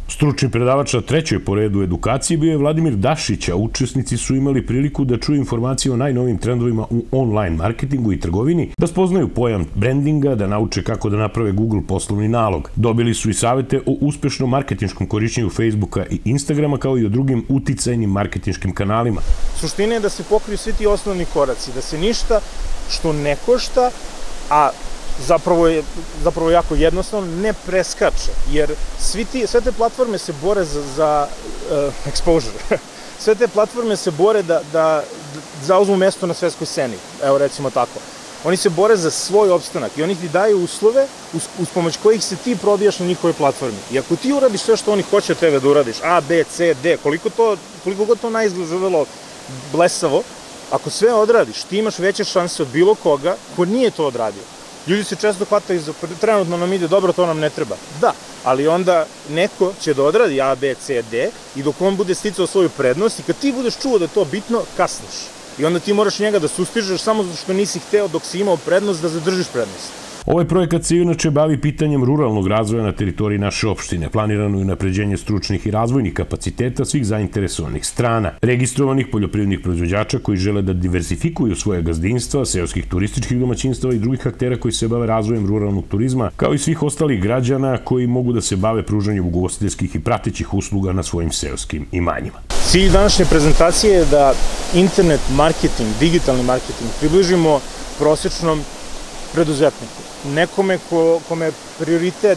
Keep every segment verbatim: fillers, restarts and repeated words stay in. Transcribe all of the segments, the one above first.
Stručni predavač na trećoj po redu edukaciji bio je Vladimir Dašić, a učesnici su imali priliku da čuju informacije o najnovim trendovima u online marketingu i trgovini, da spoznaju pojam brandinga, da nauče kako da naprave Google poslovni nalog. Dobili su i savete o uspešnom marketinškom korišćenju Facebooka i Instagrama, kao i o drugim uticajnim marketinškim kanalima. Suština je da se pokriju svi ti osnovni koraci, da se ništa što ne košta, a zapravo je zapravo jako jednostavno, ne preskače, jer svi ti, sve te platforme se bore za, za uh, exposure. Sve te platforme se bore da, da, da zauzmu mesto na svetskoj sceni, evo recimo tako. Oni se bore za svoj opstanak i oni ti daju uslove uz, uz pomoć kojih se ti probijaš na njihovoj platformi. I ako ti uradiš sve što oni hoće od tebe da uradiš, A, B, C, D, koliko to, koliko god to naizgledalo blesavo, ako sve odradiš, ti imaš veće šanse od bilo koga ko nije to odradio. Ljudi se često hvataju za trenutno nam ide dobro, to nam ne treba. Da, ali onda neko će da odradi A, B, C, D i dok on bude sticao svoju prednost i kad ti budeš čuo da je to bitno, kasniš. I onda ti moraš njega da sustižeš samo zato što nisi hteo dok si imao prednost da zadržiš prednost. Ovaj projekat se inače bavi pitanjem ruralnog razvoja na teritoriji naše opštine. Planirano je unapređenje stručnih i razvojnih kapaciteta svih zainteresovanih strana, registrovanih poljoprivrednih proizvođača koji žele da diversifikuju svoje gazdinstva, seoskih turističkih domaćinstava i drugih aktera koji se bave razvojem ruralnog turizma, kao i svih ostalih građana koji mogu da se bave pružanjem ugostiteljskih i pratećih usluga na svojim seoskim imanjima. Cilj današnje prezentacije je da internet marketing, digitalni marketing približimo prosečnom preduzetniku. Nekome ko, kome prioritet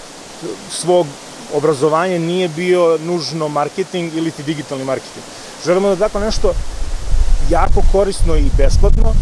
svog obrazovanja nije bio nužno marketing ili ti digitalni marketing. Želimo da tako nešto jako korisno i besplatno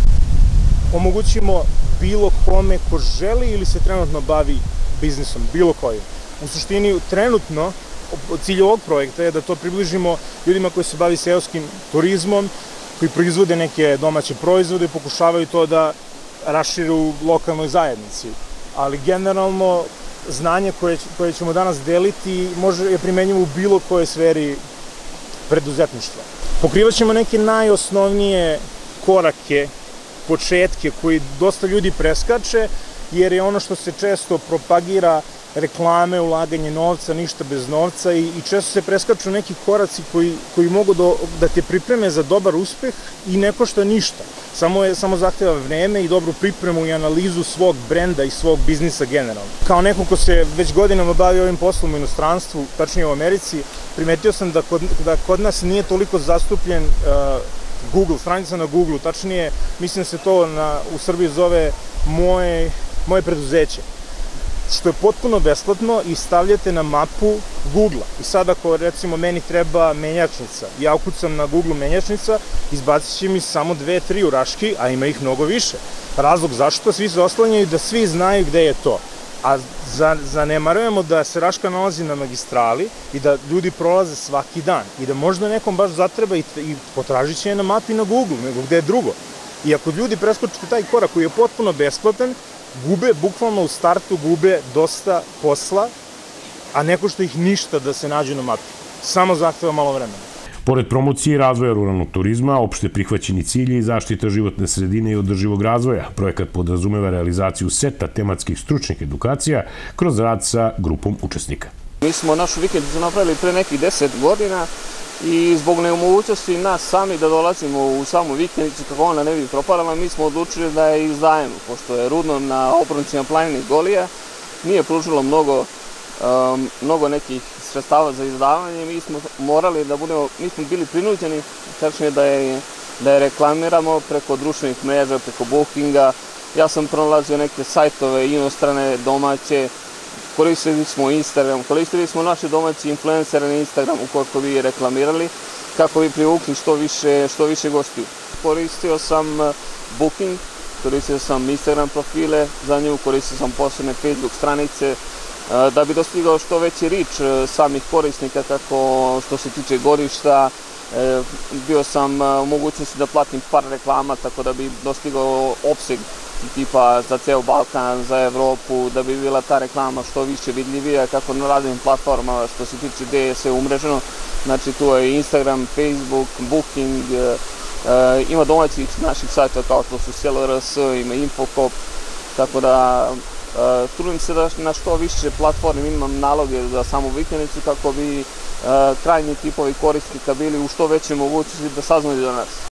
omogućimo bilo kome ko želi ili se trenutno bavi biznisom, bilo kojim. U suštini, trenutno, cilj ovog projekta je da to približimo ljudima koji se bavi seoskim turizmom, koji proizvode neke domaće proizvode i pokušavaju to da rašire u lokalnoj zajednici. Ali generalno znanje koje, koje ćemo danas deliti može je primenjivo u bilo kojoj sferi preduzetništva. Pokrivat ćemo neke najosnovnije korake, početke koji dosta ljudi preskače, jer je ono što se često propagira reklame, ulaganje novca, ništa bez novca i, i često se preskaču neki koraci koji, koji mogu do, da te pripreme za dobar uspeh i ne košta ništa. Samo, je, samo zahteva vreme i dobru pripremu i analizu svog brenda i svog biznisa generalno. Kao neko ko se već godinama bavi ovim poslom u inostranstvu, tačnije u Americi, primetio sam da kod, da kod nas nije toliko zastupljen uh, Google, stranica na Google, tačnije mislim se to na, u Srbiji zove moje, moje preduzeće, što je potpuno besplatno i stavljate na mapu Google-a. I sad ako recimo meni treba menjačnica, ja ukucam na Google menjačnica, izbacit će mi samo dve, tri u Raški, a ima ih mnogo više. Razlog zašto? Svi se oslanjaju da svi znaju gde je to. A zanemarujemo da se Raška nalazi na magistrali i da ljudi prolaze svaki dan i da možda nekom baš zatreba i, i potražit će je na mapi na Google, nego gde je drugo. I ako ljudi preskočite taj korak koji je potpuno besplatan, gube, bukvalno u startu gube dosta posla, a ne košta ih ništa da se nađu na mapi. Samo zahteva malo vremena. Pored promocije i razvoja ruralnog turizma, opšte prihvaćeni cilji i zaštita životne sredine i održivog razvoja, projekat podrazumeva realizaciju seta tematskih stručnih edukacija kroz rad sa grupom učesnika. Mi smo našu vikendicu napravili pre nekih deset godina i zbog nemogućnosti nas sami da dolazimo u samu vikendicu kako ona ne bi propadala, mi smo odlučili da je izdajemo, pošto je Rudno na obroncima planine Golija nije pružilo mnogo, um, mnogo nekih sredstava za izdavanje. Mi smo morali da budemo, mi smo bili prinuđeni, tačnije da je, da je reklamiramo preko društvenih mreža, preko Bookinga. Ja sam pronalazio neke sajtove inostrane, domaće, koristili smo Instagram, koristili smo naše domaće influencere na Instagramu koliko bi reklamirali, kako bi privukli što više, što više gostiju. Koristio sam Booking, koristio sam Instagram profile za nju, koristio sam posebne Facebook stranice, da bi dostigao što veći reach samih korisnika, kako što se tiče godišta. Bio sam u mogućnosti da platim par reklama, tako da bi dostigao opseg tipa za ceo Balkan, za Evropu, da bi bila ta reklama što više vidljivija, kako na raznim platformama što se tiče gde je sve umreženo. Znači tu je Instagram, Facebook, Booking, ima domaćih naših sajta kao što su Selo R S, ima Infocop, tako da Trudim se da na što više platformi imam naloge za samu vikendicu kako bi krajnji tipovi korisnika bili u što većoj mogućnosti da saznaju za nas.